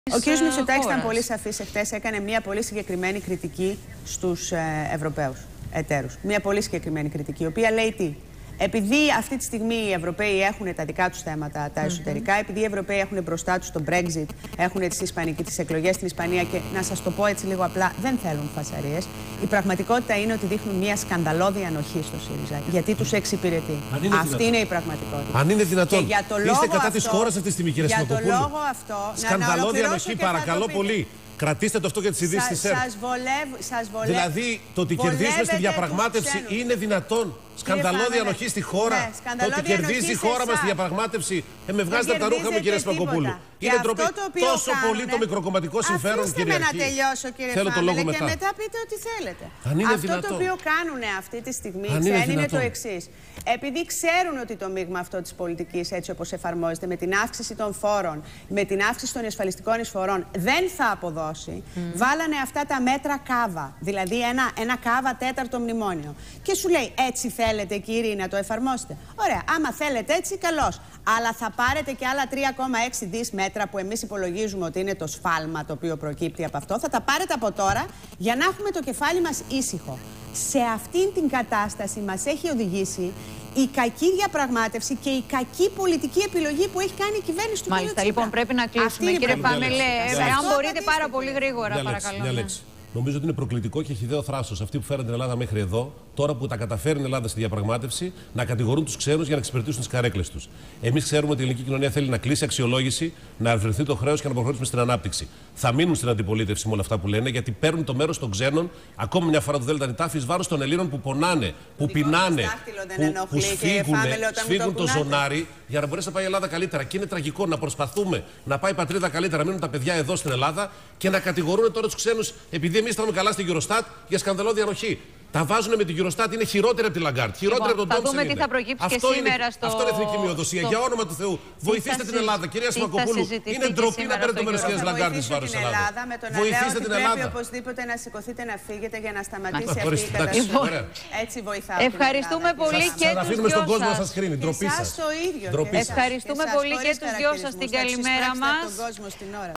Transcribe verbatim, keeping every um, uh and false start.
Ο κ. Μητσοτάκης ήταν πολύ σαφής εχθές, έκανε μια πολύ συγκεκριμένη κριτική στους ε, Ευρωπαίους εταίρους. Μια πολύ συγκεκριμένη κριτική, η οποία λέει τι. Επειδή αυτή τη στιγμή οι Ευρωπαίοι έχουν τα δικά τους θέματα, τα εσωτερικά, mm-hmm. επειδή οι Ευρωπαίοι έχουν μπροστά τους το Brexit, έχουν τις, Ισπανικές, τις εκλογές στην Ισπανία και να σας το πω έτσι λίγο απλά, δεν θέλουν φασαρίες. Η πραγματικότητα είναι ότι δείχνουν μια σκανδαλώδη ανοχή στο ΣΥΡΙΖΑ, γιατί τους εξυπηρετεί. Αυτή δυνατόν. Είναι η πραγματικότητα. Αν είναι δυνατόν. Είστε κατά αυτό, της χώρας αυτή τη στιγμή, κύριε Σιμακοπούλου. Για το λόγο αυτό. Σκανδαλώδη ανοχή, παρακαλώ πολύ. Κρατήστε το αυτό για τις ειδήσεις της ΕΡΤ. Δηλαδή, το ότι κερδίζουμε στη διαπραγμάτευση είναι δυνατόν. Σκανδαλώδη ανοχή στη χώρα. Ναι, το ότι κερδίζει η χώρα μας στη διαπραγμάτευση. Ε, με βγάζετε από τα ρούχα μου, κύριε Σιμακοπούλου. Είναι ντροπή. Τόσο κάνουνε, πολύ το μικροκομματικό συμφέρον, κύριε Αφήστε με να τελειώσω, κύριε Θέλω το λόγο και μετά. μετά πείτε ό,τι θέλετε. Αν είναι αυτό δυνατόν. το οποίο κάνουν αυτή τη στιγμή είναι, είναι, είναι το εξής. Επειδή ξέρουν ότι το μείγμα αυτό της πολιτικής, έτσι όπως εφαρμόζεται, με την αύξηση των φόρων, με την αύξηση των ασφαλιστικών εισφορών, δεν θα αποδώσει, mm. βάλανε αυτά τα μέτρα κάβα. Δηλαδή ένα, ένα κάβα τέταρτο μνημόνιο. Και σου λέει, έτσι θέλετε, κύριοι, να το εφαρμόσετε. Ωραία, άμα θέλετε έτσι, καλώς. Αλλά θα πάρετε και άλλα τρία κόμμα έξι δις μέτρα που εμείς υπολογίζουμε ότι είναι το σφάλμα το οποίο προκύπτει από αυτό. Θα τα πάρετε από τώρα για να έχουμε το κεφάλι μας ήσυχο. Σε αυτήν την κατάσταση μας έχει οδηγήσει η κακή διαπραγμάτευση και η κακή πολιτική επιλογή που έχει κάνει η κυβέρνηση του κ. Μάλιστα, λοιπόν, πρέπει να κλείσουμε. Κύριε Πάμελε, αν μπορείτε πάρα πολύ γρήγορα, μια παρακαλώ. Λέξη, μια λέξη. Νομίζω ότι είναι προκλητικό και χυδαίο θράσος αυτοί που φέραν την Ελλάδα μέχρι εδώ, τώρα που τα καταφέρει η Ελλάδα στη διαπραγμάτευση, να κατηγορούν τους ξένους για να εξυπηρετήσουν τις καρέκλες τους. Εμείς ξέρουμε ότι η ελληνική κοινωνία θέλει να κλείσει αξιολόγηση, να αρθρευτεί το χρέος και να προχωρήσουμε στην ανάπτυξη. Θα μείνουν στην αντιπολίτευση με όλα αυτά που λένε, γιατί παίρνουν το μέρος των ξένων, ακόμα μια φορά του ΔΝΤ, εις βάρος των Ελλήνων που πονάνε, που πεινάνε, που, που σφίγγουν, σφίγγουν το ζωνάρι για να μπορέσει να πάει η Ελλάδα καλύτερα. Και είναι τραγικό να προσπαθούμε να πάει η πατρίδα καλύτερα, να μείνουν τα παιδιά εδώ στην Ελλάδα και να κατηγορούν τώρα τους ξένους επειδή εμείς estamos καλά στην Eurostat για σκανδαλώδη ανοχή. Τα βάζουν με την Eurostat, είναι χειρότερη από τη Λαγκάρτ. Χειρότερη λοιπόν, από τον Τόμψεν. Θα δούμε τι θα προκύψει αυτό και σήμερα είναι, στο. Αυτό είναι εθνική μειοδοσία. Στο... Για όνομα του Θεού, βοηθήστε την Ελλάδα. Κυρία Σιμακοπούλου, είναι ντροπή να παίρνετε το μέρος της Λαγκάρτ της βάρος της Ελλάδας. Βοηθήστε την Ελλάδα. Πρέπει οπωσδήποτε να σηκωθείτε να φύγετε για να σταματήσει αυτή η κατάσταση. Έτσι βοηθάτε. Ευχαριστούμε πολύ και τους δυο σας. Να αφήνουμε στον κόσμο να σας κρίνει. Ντροπή σας. Ευχαριστούμε πολύ και τους δυο σας την καλημέρα μας.